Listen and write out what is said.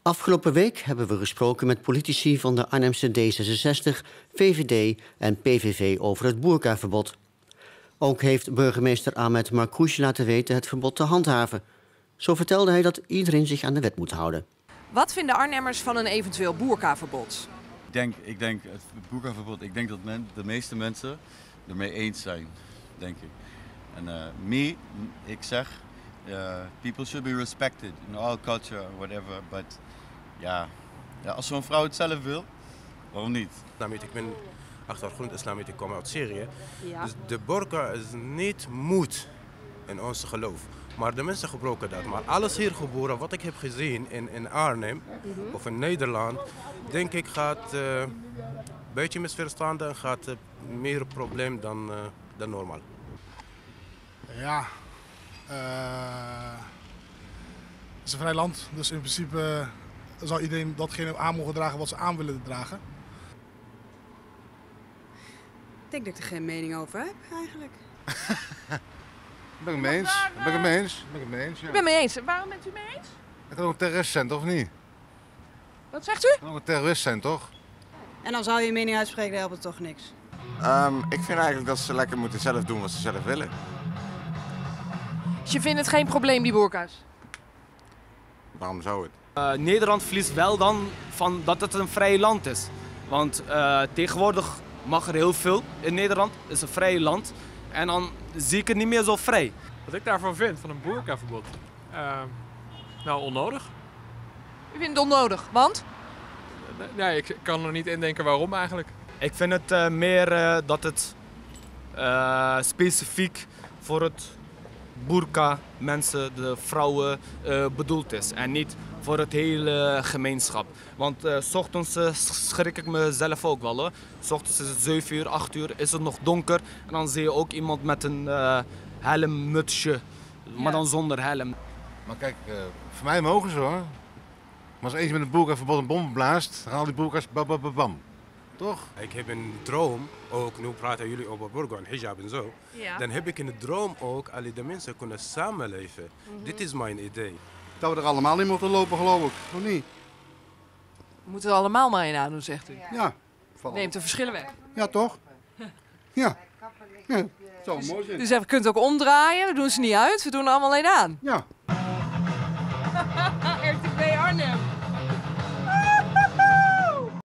Afgelopen week hebben we gesproken met politici van de Arnhemse D66, VVD en PVV over het boerkaverbod. Ook heeft burgemeester Ahmed Marcouch laten weten het verbod te handhaven. Zo vertelde hij dat iedereen zich aan de wet moet houden. Wat vinden Arnhemmers van een eventueel boerkaverbod? Ik denk het boerkaverbod, ik denk dat de meeste mensen ermee eens zijn, denk ik. En ik zeg, people should be respected in all culture or whatever, but ja, als zo'n vrouw het zelf wil, waarom niet? Ik ben achtergrond islamitisch, ik kom uit Syrië. Ja. Dus de burka is niet moet in ons geloof. Maar de mensen gebruiken dat. Maar alles hier geboren, wat ik heb gezien in Arnhem of in Nederland, denk ik gaat een beetje misverstanden en gaat meer probleem dan normaal. Ja, het is een vrij land, dus in principe zal iedereen datgene aan mogen dragen wat ze aan willen dragen. Ik denk dat ik er geen mening over heb, eigenlijk. Ben ik mee eens? Ben ik het mee eens? Ben ik het mee eens? Ja. Ik ben mee eens. Waarom bent u mee eens? Het kan ook een terrorist zijn, toch of niet? Wat zegt u? Het kan ook een terrorist zijn, toch? En dan zou je mening uitspreken, dan helpt het toch niks. Ik vind eigenlijk dat ze lekker moeten zelf doen wat ze zelf willen. Dus je vindt het geen probleem, die boerka's? Waarom zou het? Nederland verliest wel dan van dat het een vrij land is. Want tegenwoordig mag er heel veel in Nederland. Het is een vrij land. En dan zie ik het niet meer zo vrij. Wat ik daarvan vind, van een boerkaverbod? Nou, onnodig. U vindt het onnodig, want? Nee, ik kan er niet indenken waarom eigenlijk. Ik vind het meer dat het specifiek voor het boerka mensen, de vrouwen, bedoeld is. En niet voor het hele gemeenschap. Want 's ochtends schrik ik mezelf ook wel hoor. 's ochtends is het 7 uur, 8 uur, is het nog donker. En dan zie je ook iemand met een helmmutsje, maar dan zonder helm. Maar kijk, voor mij mogen ze hoor. Maar als eentje met een boerkaverbod een bom blaast, dan gaan al die boerka's bam. Toch? Ik heb een droom, ook nu praten jullie over burqa en hijab en zo. Ja. Dan heb ik een droom ook, alle de mensen kunnen samenleven. Dit is mijn idee. Dat we er allemaal in moeten lopen, geloof ik. Of niet? We moeten er allemaal maar in aan doen, zegt u. Ja. Neemt de verschillen weg. Ja, toch? Ja. Ja. Zou mooi zijn. Dus je kunt ook omdraaien, we doen ze niet uit, we doen er allemaal alleen aan. Ja. RTV Arnhem.